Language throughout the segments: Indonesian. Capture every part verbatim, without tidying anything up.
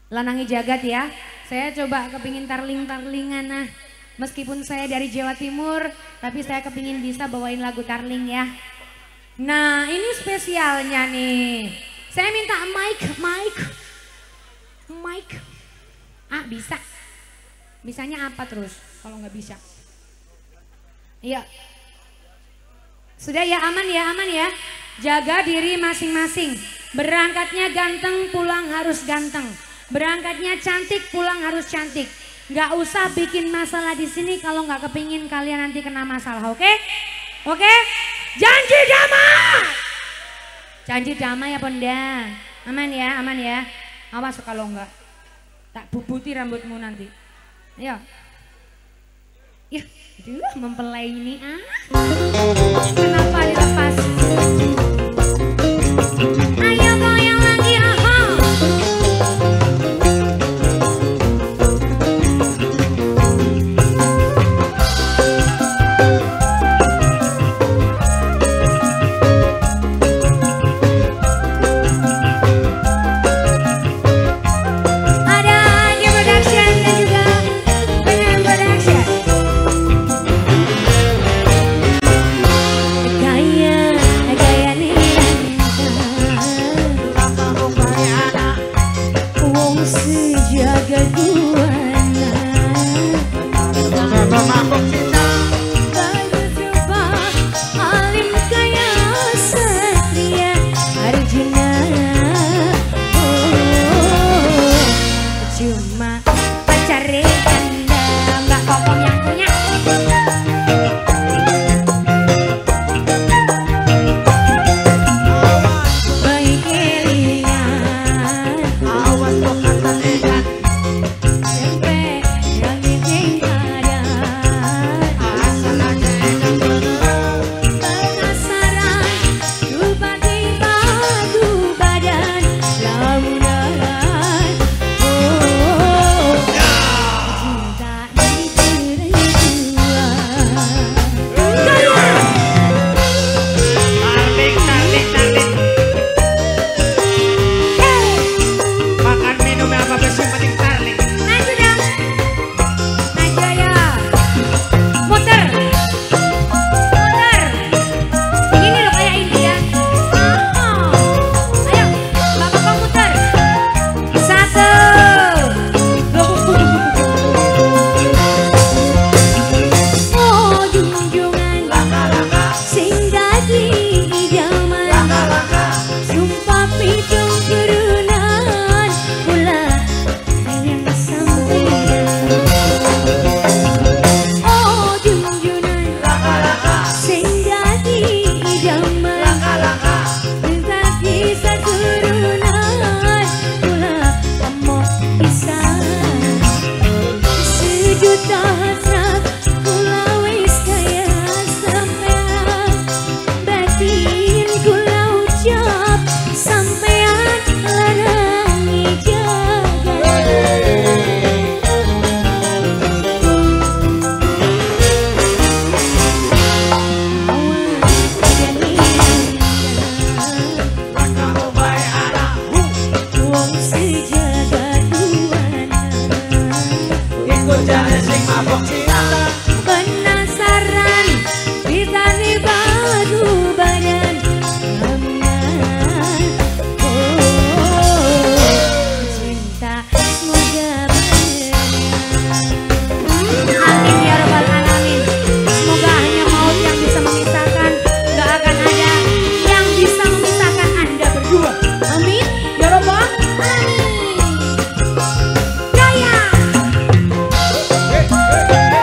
Lanangi jagat ya. Saya coba kepingin tarling-tarlingan. Nah, meskipun saya dari Jawa Timur, tapi saya kepingin bisa bawain lagu tarling ya. Nah, ini spesialnya nih. Saya minta mic, mic, mic. Ah, bisa. Bisanya apa terus kalau nggak bisa? Iya. Sudah ya, aman ya, aman ya. Jaga diri masing-masing. Berangkatnya ganteng, pulang harus ganteng. Berangkatnya cantik, pulang harus cantik. Nggak usah bikin masalah di sini kalau nggak kepingin kalian nanti kena masalah, oke? Okay? Oke? Okay? Janji damai. Janji damai ya Ponda. Aman ya, aman ya. Awas kalau nggak tak bubuti rambutmu nanti. Ayo. Ya, aduh mempelai ini ah. Kenapa dilepas? Ayo goyang lagi aha. Hey!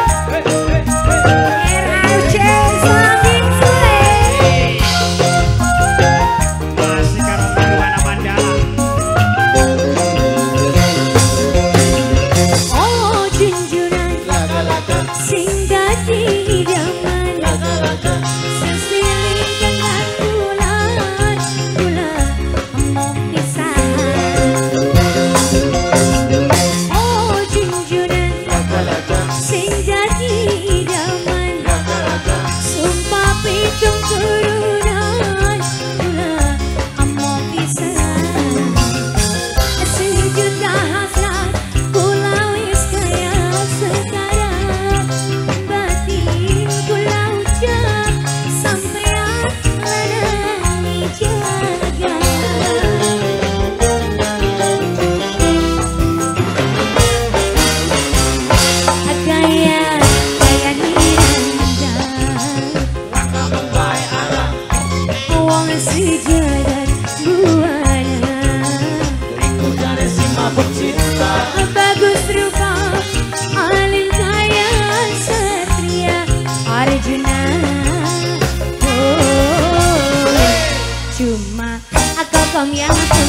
jagat buana. Ringku dari si mabuk cinta, Bagus rupa alim kaya satria Arjuna. Oh, cuma aku kom yang